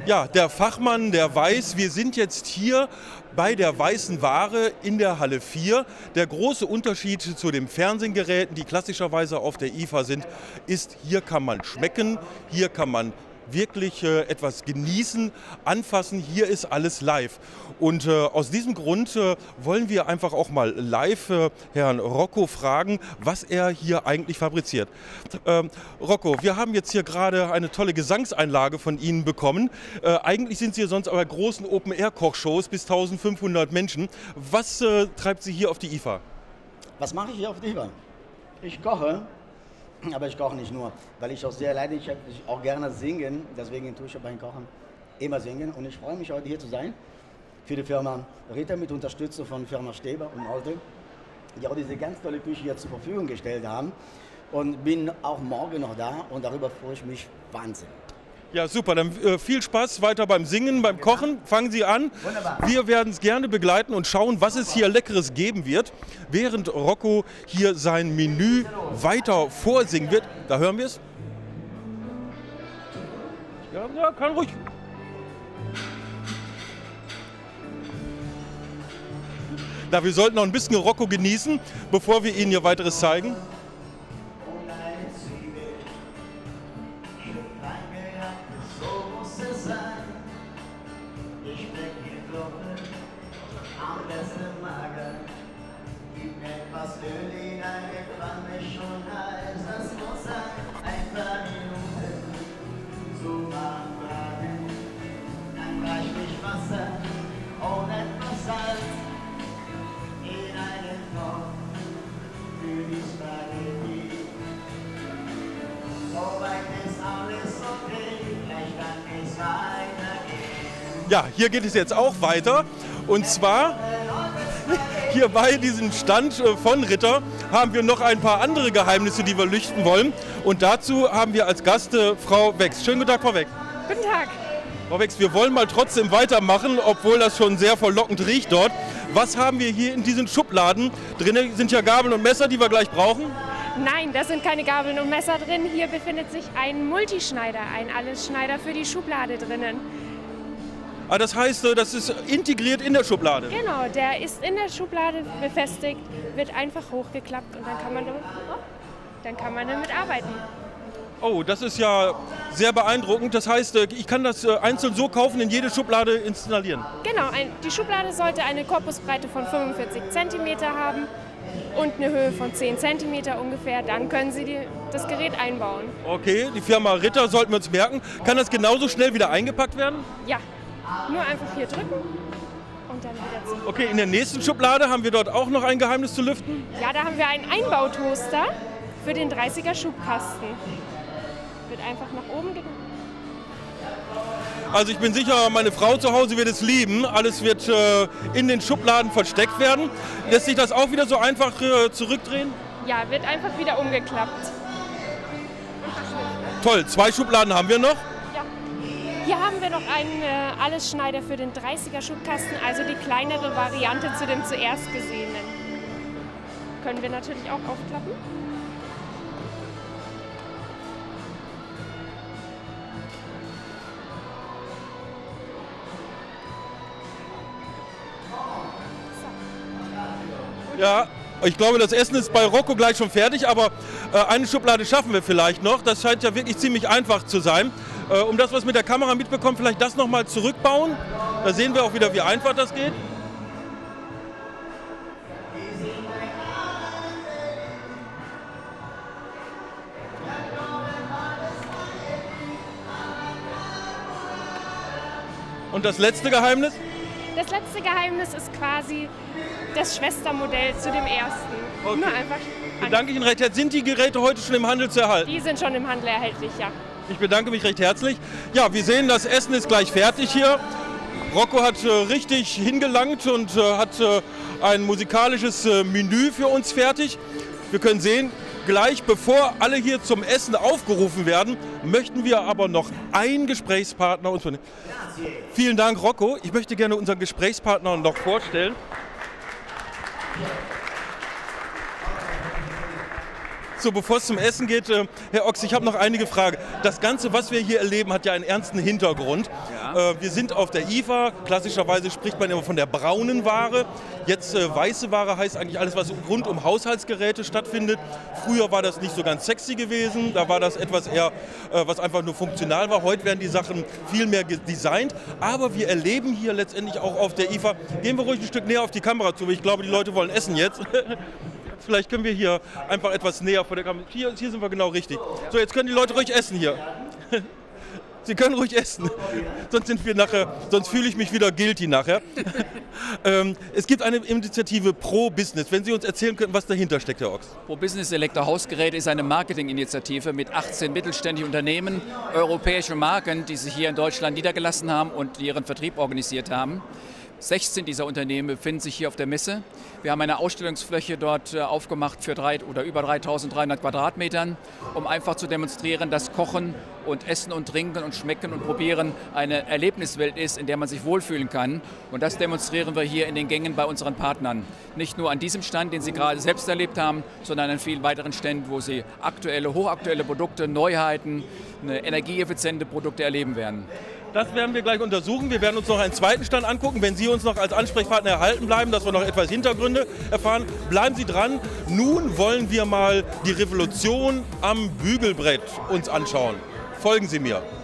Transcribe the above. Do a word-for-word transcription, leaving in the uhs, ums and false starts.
Ja, der Fachmann, der weiß, wir sind jetzt hier bei der weißen Ware in der Halle vier. Der große Unterschied zu den Fernsehgeräten, die klassischerweise auf der I F A sind, ist, hier kann man schmecken, hier kann man wirklich äh, etwas genießen, anfassen. Hier ist alles live. Und äh, aus diesem Grund äh, wollen wir einfach auch mal live äh, Herrn Rocco fragen, was er hier eigentlich fabriziert. Ähm, Rocco, wir haben jetzt hier gerade eine tolle Gesangseinlage von Ihnen bekommen. Äh, eigentlich sind Sie ja sonst aber großen Open-Air-Kochshows bis eintausendfünfhundert Menschen. Was äh, treibt Sie hier auf die I F A? Was mache ich hier auf der I F A? Ich koche. Aber ich koche nicht nur, weil ich auch sehr leide, ich auch gerne singen, deswegen tue ich beim Kochen immer singen. Und ich freue mich, heute hier zu sein für die Firma Ritter mit Unterstützung von Firma Steber und Holte, die auch diese ganz tolle Küche hier zur Verfügung gestellt haben. Und bin auch morgen noch da und darüber freue ich mich wahnsinnig. Ja, super. Dann äh, viel Spaß weiter beim Singen, beim Kochen. Fangen Sie an. Wunderbar. Wir werden es gerne begleiten und schauen, was es hier Leckeres geben wird, während Rocco hier sein Menü weiter vorsingen wird. Da hören wir es. Ja, ja, kann ruhig. Na, wir sollten noch ein bisschen Rocco genießen, bevor wir Ihnen hier weiteres zeigen. Ja, hier geht es jetzt auch weiter, und zwar hier bei diesem Stand von Ritter haben wir noch ein paar andere Geheimnisse, die wir lüften wollen, und dazu haben wir als Gast äh, Frau Wex. Schönen guten Tag, Frau Wex. Guten Tag. Frau Wex, wir wollen mal trotzdem weitermachen, obwohl das schon sehr verlockend riecht dort. Was haben wir hier in diesen Schubladen? Drinnen sind ja Gabeln und Messer, die wir gleich brauchen. Nein, da sind keine Gabeln und Messer drin. Hier befindet sich ein Multischneider, ein Allesschneider für die Schublade drinnen. Ah, das heißt, das ist integriert in der Schublade? Genau, der ist in der Schublade befestigt, wird einfach hochgeklappt und dann kann man damit, oh, dann kann man damit arbeiten. Oh, das ist ja sehr beeindruckend. Das heißt, ich kann das einzeln so kaufen, in jede Schublade installieren? Genau, ein, die Schublade sollte eine Korpusbreite von fünfundvierzig Zentimeter haben und eine Höhe von zehn Zentimeter ungefähr. Dann können Sie die, das Gerät einbauen. Okay, die Firma Ritter sollten wir uns merken. Kann das genauso schnell wieder eingepackt werden? Ja, nur einfach hier drücken und dann wieder ziehen. Okay, in der nächsten Schublade haben wir dort auch noch ein Geheimnis zu lüften? Ja, da haben wir einen Einbautoaster für den dreißiger Schubkasten. Wird einfach nach oben gedrückt. Also ich bin sicher, meine Frau zu Hause wird es lieben. Alles wird äh, in den Schubladen versteckt werden. Lässt sich das auch wieder so einfach äh, zurückdrehen? Ja, wird einfach wieder umgeklappt. Toll, zwei Schubladen haben wir noch. Ja. Hier haben wir noch einen äh, Allesschneider für den dreißiger Schubkasten, also die kleinere Variante zu dem zuerst gesehenen. Können wir natürlich auch aufklappen. Ja, ich glaube, das Essen ist bei Rocco gleich schon fertig, aber äh, eine Schublade schaffen wir vielleicht noch. Das scheint ja wirklich ziemlich einfach zu sein. Äh, um das, was mit der Kamera mitbekommt, vielleicht das nochmal zurückbauen. Da sehen wir auch wieder, wie einfach das geht. Und das letzte Geheimnis? Das letzte Geheimnis ist quasi das Schwestermodell zu dem ersten. Okay. Nur einfach. Bedanke ich Ihnen recht herzlich. Sind die Geräte heute schon im Handel zu erhalten? Die sind schon im Handel erhältlich, ja. Ich bedanke mich recht herzlich. Ja, wir sehen, das Essen ist gleich fertig hier. Rocco hat äh, richtig hingelangt und äh, hat äh, ein musikalisches äh, Menü für uns fertig. Wir können sehen, gleich bevor alle hier zum Essen aufgerufen werden, möchten wir aber noch einen Gesprächspartner uns von. Vielen Dank, Rocco. Ich möchte gerne unseren Gesprächspartner noch vorstellen. So, bevor es zum Essen geht, äh, Herr Ochs, ich habe noch einige Fragen. Das Ganze, was wir hier erleben, hat ja einen ernsten Hintergrund. Ja. Äh, wir sind auf der I F A, klassischerweise spricht man immer von der braunen Ware. Jetzt äh, weiße Ware heißt eigentlich alles, was rund um Haushaltsgeräte stattfindet. Früher war das nicht so ganz sexy gewesen, da war das etwas eher, äh, was einfach nur funktional war. Heute werden die Sachen viel mehr designt, aber wir erleben hier letztendlich auch auf der I F A, gehen wir ruhig ein Stück näher auf die Kamera zu, weil ich glaube, die Leute wollen essen jetzt. Vielleicht können wir hier einfach etwas näher vor der Kamera. Hier, hier sind wir genau richtig. So, jetzt können die Leute ruhig essen hier. Sie können ruhig essen, sonst sind wir nachher, sonst fühle ich mich wieder guilty nachher. ähm, es gibt eine Initiative Pro Business. Wenn Sie uns erzählen könnten, was dahinter steckt, Herr Ochs. Pro Business Elektrohausgeräte ist eine Marketinginitiative mit achtzehn mittelständischen Unternehmen, europäische Marken, die sich hier in Deutschland niedergelassen haben und die ihren Vertrieb organisiert haben. sechzehn dieser Unternehmen befinden sich hier auf der Messe. Wir haben eine Ausstellungsfläche dort aufgemacht für drei oder über dreitausenddreihundert Quadratmetern, um einfach zu demonstrieren, dass Kochen und Essen und Trinken und Schmecken und Probieren eine Erlebniswelt ist, in der man sich wohlfühlen kann. Und das demonstrieren wir hier in den Gängen bei unseren Partnern. Nicht nur an diesem Stand, den Sie gerade selbst erlebt haben, sondern an vielen weiteren Ständen, wo Sie aktuelle, hochaktuelle Produkte, Neuheiten, energieeffiziente Produkte erleben werden. Das werden wir gleich untersuchen. Wir werden uns noch einen zweiten Stand angucken. Wenn Sie uns noch als Ansprechpartner erhalten bleiben, dass wir noch etwas Hintergründe erfahren, bleiben Sie dran. Nun wollen wir mal die Revolution am Bügelbrett uns anschauen. Folgen Sie mir.